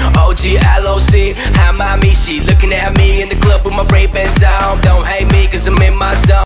OGLOC, how my me? She looking at me in the club with my Ray-Bans on. Don't hate me cause I'm in my zone.